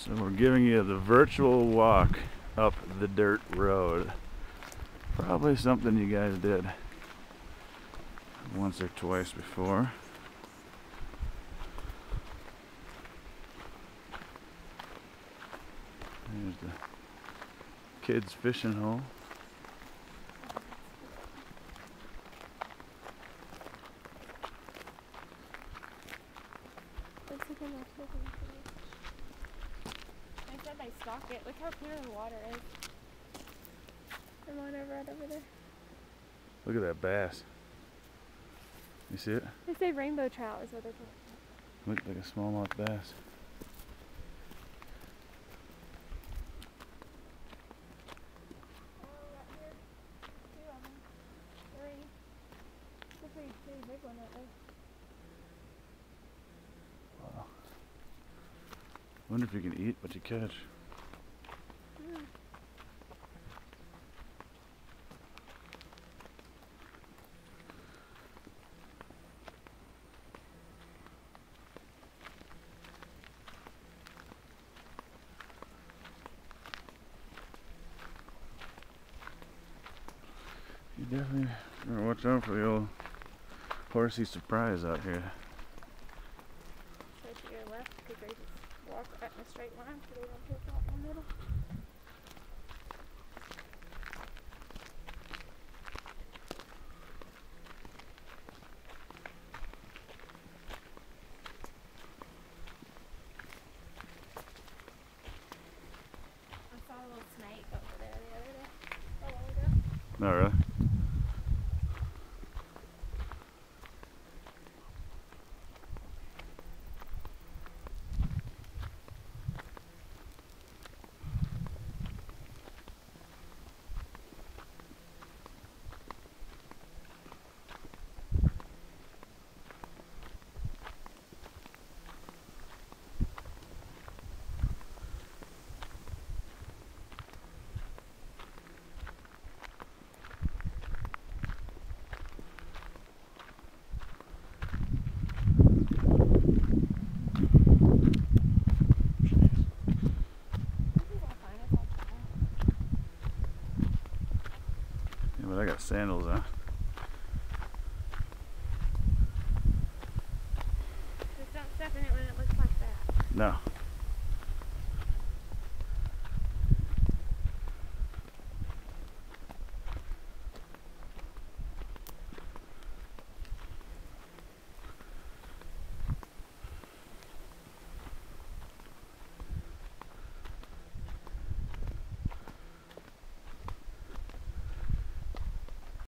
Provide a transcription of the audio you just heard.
So we're giving you the virtual walk up the dirt road. Probably something you guys did once or twice before. There's the kids' fishing hole. They said they stock it. Look how clear the water is. The water right over there. Look at that bass. You see it? They say rainbow trout is what they're talking Look like a smallmouth bass. Big one right there. Wow. Wonder if you can eat what you catch. You definitely better watch out for the old horsey surprise out here. Stay to your left because they just walk in a straight line so they don't pick out in the middle. I saw a little snake over there the other day. A while ago. No, really? Yeah, but I got sandals on. Just don't step in it when it looks like that. No.